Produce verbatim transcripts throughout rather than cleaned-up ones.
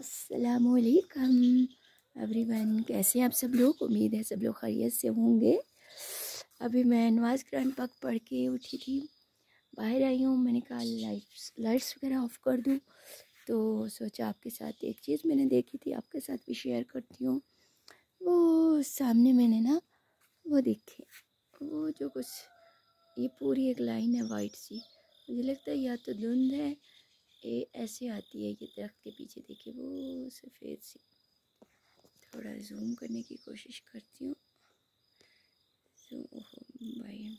अस्सलामुअलैकुम एवरीवन, कैसे हैं आप सब लोग। उम्मीद है सब लोग खैरियत से होंगे। अभी मैं नमाज़ कुरान पाक पढ़ के उठी थी, बाहर आई हूँ। मैंने कहा लाइट्स लाइट्स वगैरह ऑफ़ कर दूँ, तो सोचा आपके साथ एक चीज़ मैंने देखी थी आपके साथ भी शेयर करती हूँ। वो सामने मैंने ना वो देखी, वो जो कुछ ये पूरी एक लाइन है वाइट सी, मुझे लगता है या तो धुंध है, ये ऐसे आती है। ये दरख्त के पीछे देखिए वो सफ़ेद सी, थोड़ा जूम करने की कोशिश करती हूँ। भाई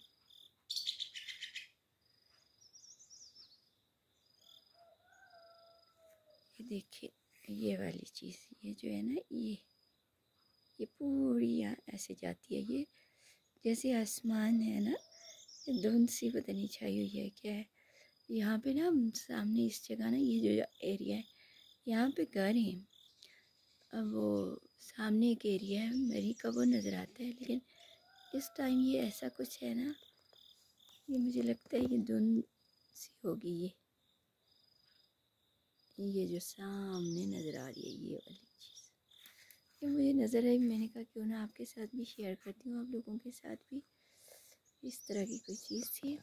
ये देखिए, ये वाली चीज़, ये जो है ना, ये ये पूरी यहाँ ऐसे जाती है। ये जैसे आसमान है ना, ये धुंध सी पता नहीं छाई हुई है क्या है। यहाँ पे ना सामने इस जगह ना, ये जो एरिया है यहाँ पे घर हैं। अब वो सामने एक एरिया है, मेरी का वो नज़र आता है, लेकिन इस टाइम ये ऐसा कुछ है ना, ये मुझे लगता है ये धुंध सी होगी। ये ये जो सामने नज़र आ रही है ये वाली चीज़, ये मुझे नज़र आई। मैंने कहा क्यों ना आपके साथ भी शेयर करती हूँ, आप लोगों के साथ भी इस तरह की कोई चीज़ थी।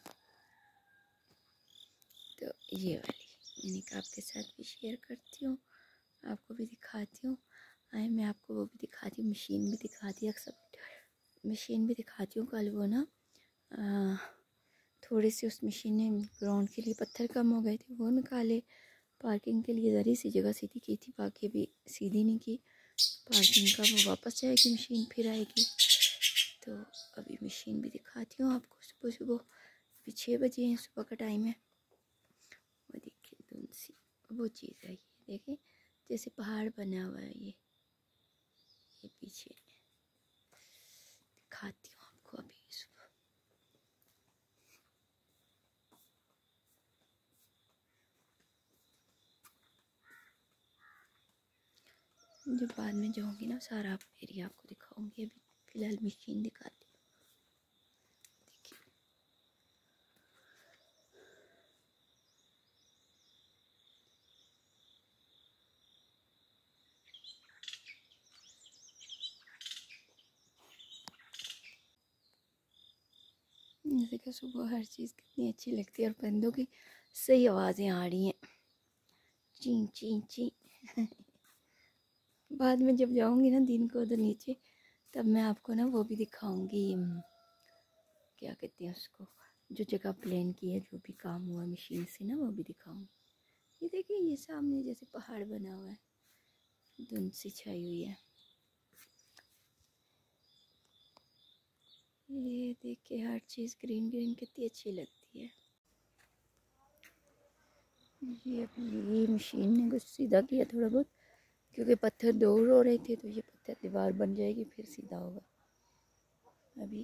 तो ये वाली मैंने कहा आपके साथ भी शेयर करती हूँ, आपको भी दिखाती हूँ। आए मैं आपको वो भी दिखाती हूँ, मशीन भी दिखाती हूँ, अक्सर मशीन भी दिखाती हूँ। कल वो ना आ, थोड़े से उस मशीन ने ग्राउंड के लिए पत्थर कम हो गए थे, वो निकाले। पार्किंग के लिए ज़री सी जगह सीधी की थी, बाकी अभी सीधी नहीं की। पार्किंग का वो वापस जाएगी मशीन, फिर आएगी। तो अभी मशीन भी दिखाती हूँ आपको। सुबह सुबह अभी छः बजे हैं, सुबह का टाइम है। वो देखिए धुंध सी वो चीज़ है, ये देखें जैसे पहाड़ बना हुआ है। ये ये पीछे दिखाती हूँ आपको अभी सुबह। जब बाद में जाऊँगी ना, सारा एरिया आपको दिखाऊंगी। अभी फ़िलहाल मशीन दिखाती हूँ। देखिए जैसे कि सुबह हर चीज़ कितनी अच्छी लगती है, और परिंदों की सही आवाज़ें आ रही हैं, ची ची ची। बाद में जब जाऊँगी ना दिन को उधर नीचे, तब मैं आपको ना वो भी दिखाऊंगी, क्या कहते हैं उसको, जो जगह प्लान की है, जो भी काम हुआ मशीन से ना, वो भी दिखाऊंगी। ये देखिए ये सामने जैसे पहाड़ बना हुआ है, धुंध सी छाई हुई है। ये देखिए हर चीज़ ग्रीन ग्रीन कितनी अच्छी लगती है। ये ये मशीन ने कुछ सीधा किया थोड़ा बहुत, क्योंकि पत्थर दूर हो रहे थे, तो ये पत्थर दीवार बन जाएगी, फिर सीधा होगा। अभी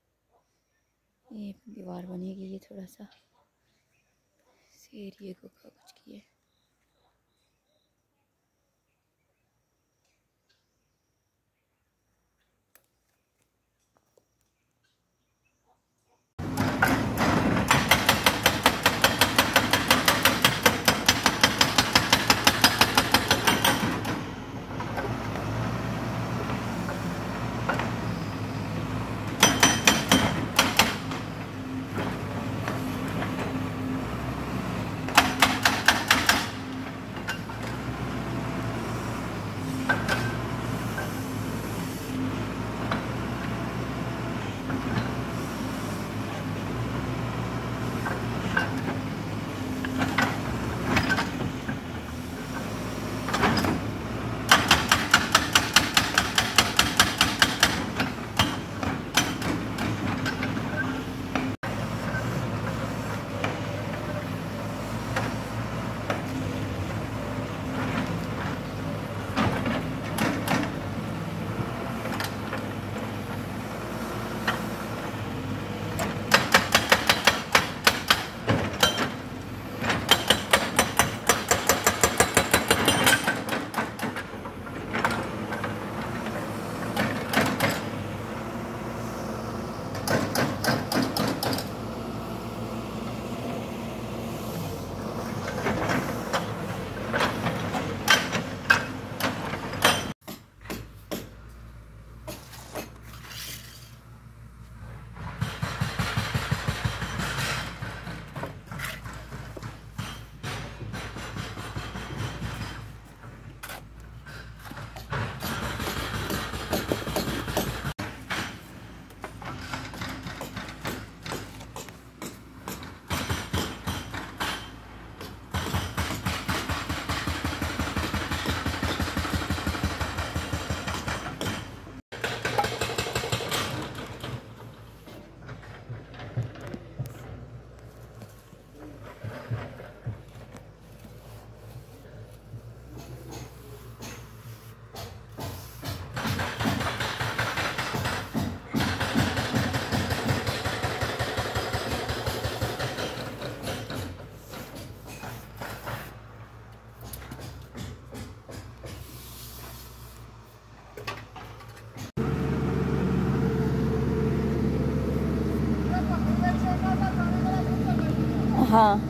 ये दीवार बनेगी, ये थोड़ा सा इस एरिए को कुछ किया। हाँ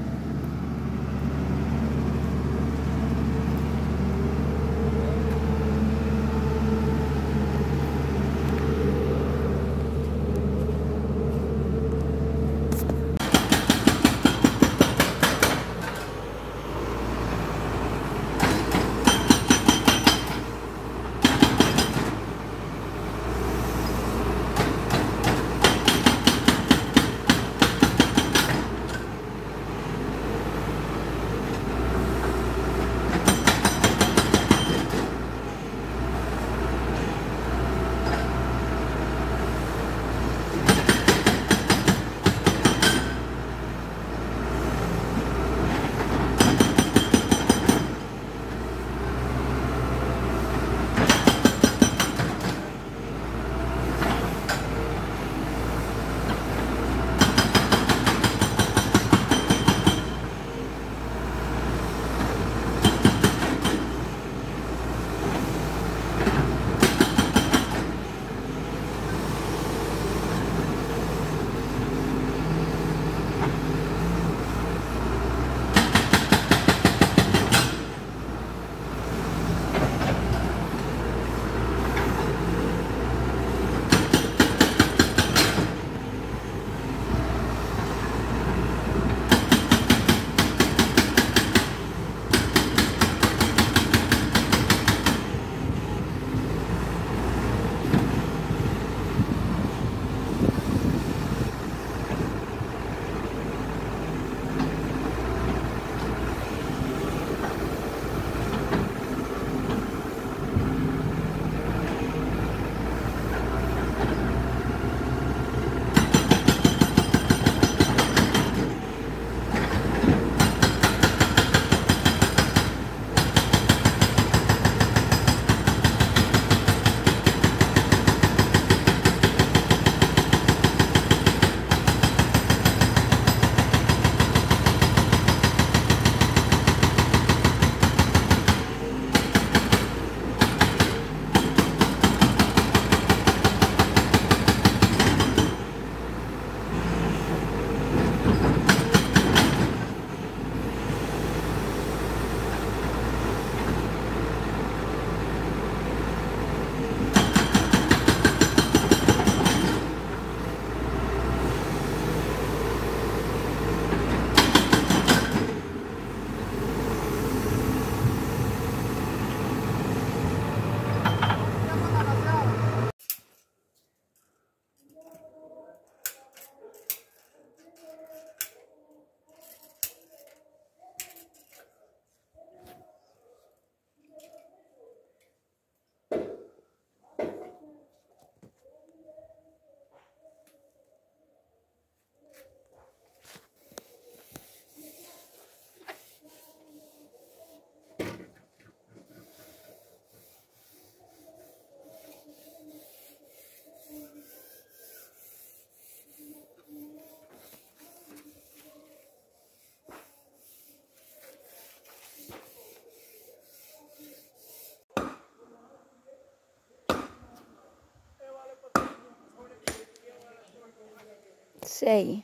सही।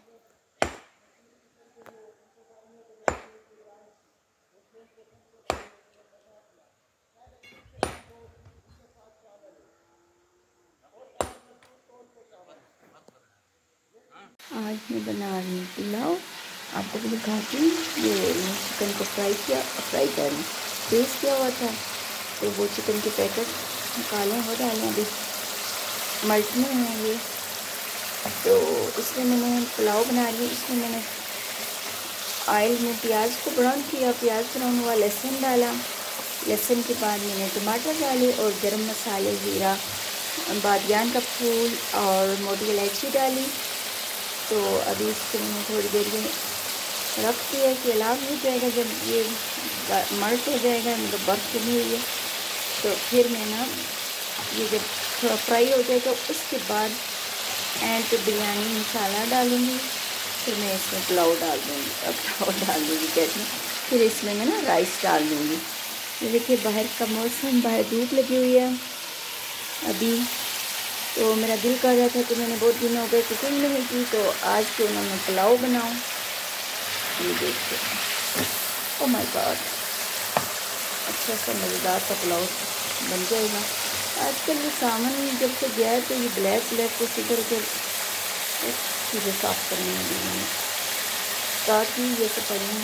आज मैं बना रही हूँ पुलाव, आपको भी दिखाती हूँ। ये मैं चिकन को फ्राई किया, फ्राई कर रही फ्रीज किया हुआ था, तो वो चिकन के पैकेट निकाले हो डालें अभी मल्टने हैं ये। तो इसमें मैंने पुलाव बना रही हूँ। इसमें मैंने ऑयल में प्याज को ब्राउन किया, प्याज ब्राउन हुआ, लहसुन डाला, लहसुन के बाद मैंने टमाटर डाले और गरम मसाले, जीरा, बादियान का फूल और मोटी इलायची डाली। तो अभी इसको मैंने थोड़ी देर में रख दिया कि अलाव हो जाएगा। जब ये मर्ट हो जाएगा, मतलब बर्फ़ जमी हुई है, तो फिर मैं ना ये जब थोड़ा फ्राई हो जाएगा उसके बाद एंड पे बिरयानी मसाला डालूँगी, फिर मैं इसमें पुलाव डाल दूँगी, अब पुलाव डाल दूँगी कहती हूँ, फिर इसमें मैं ना राइस डाल दूँगी। ये देखिए बाहर का मौसम, बाहर धूप लगी हुई है अभी। तो मेरा दिल कर रहा था कि मैंने बहुत दिन हो गए कुकिंग नहीं की, तो आज क्यों ना मैं पुलाव बनाऊँ। ये देखिए, ओ माय गॉड, अच्छा सा मज़ेदार सा पुलाव बन जाएगा। आजकल ये सामान जब से गया है तो ये ब्लैक ब्लैक कुछ इधर उधर चीज़ें साफ़ करनी होगी मैंने, साथ ही ये तो पड़ी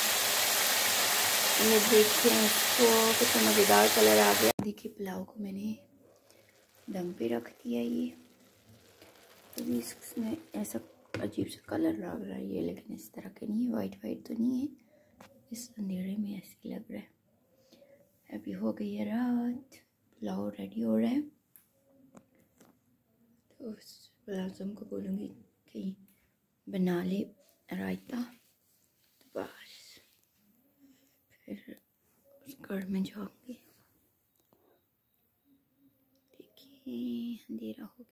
ये देखें इसको, कितना मज़ेदार कलर आ गया। देखिए पुलाव को मैंने दम पे रख दिया, ये अभी इसमें ऐसा अजीब सा कलर लग रहा है ये, लेकिन इस तरह के नहीं है, वाइट वाइट तो नहीं है, इस अंधेरे में ऐसे लग रहा है। अभी हो गई है रात, पुलाव रेडी हो रहा है, तो उस मुलाजिम को बोलूँगी कि बना ले रायता, तो बस फिर उस घर में जाऊँगी। देखिए अंधेरा हो गया।